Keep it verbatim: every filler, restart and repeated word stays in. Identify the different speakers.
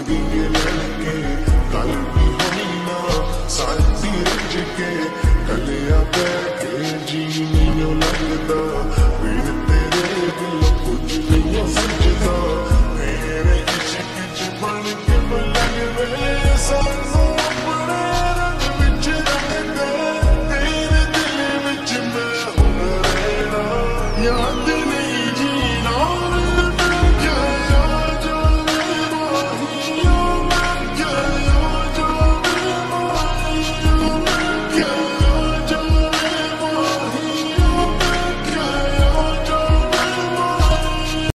Speaker 1: दिए लड़के कल भी होना साथी रज के कलिया बैठे जी नहीं लगता